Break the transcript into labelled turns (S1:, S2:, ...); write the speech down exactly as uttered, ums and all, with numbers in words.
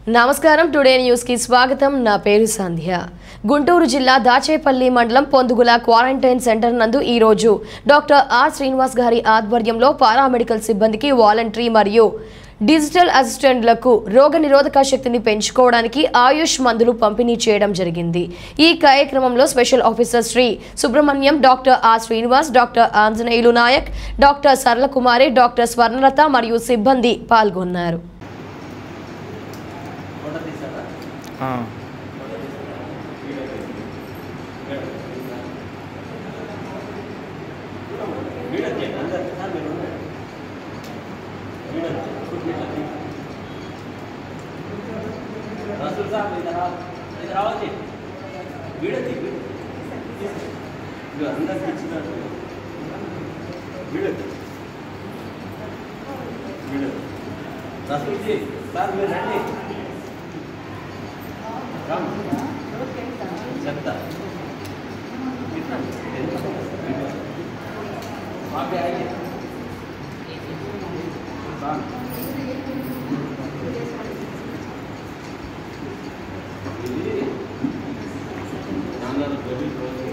S1: నమస్కారం today news కి స్వాగతం నా పేరు సంధ్య గుంటూరు జిల్లా దాచేపల్లి మండలం పొందుగుల క్వారంటైన్ సెంటర్ నందు ఈ రోజు డాక్టర్ ఆర్ శ్రీనివాస్ గారి ఆధ్వర్యంలో పారామెడికల్ సిబ్బందికి వాలంటరీ మరియు డిజిటల్ అసిస్టెంట్లకు రోగనిరోధక శక్తిని పెంచుకోవడానికి ఆయుష్ మందులు పంపిణీ చేయడం జరిగింది। ఈ కార్యక్రమంలో special officer Shri Subrahmanyam, doctor R Srinivas, doctor Anjaneyulu Nayak, doctor Saralakumari, doctor Swarnalatha మరియు సిబ్బంది పాల్గొన్నారు।
S2: रसूल साहब इधर आओ इधर आओ जी वीडियो थी जो अंदर खींच कर वीडियो वीडियो रसूल जी सर मैं रेडी कम सकता कितना वहाँ पे आइए नाना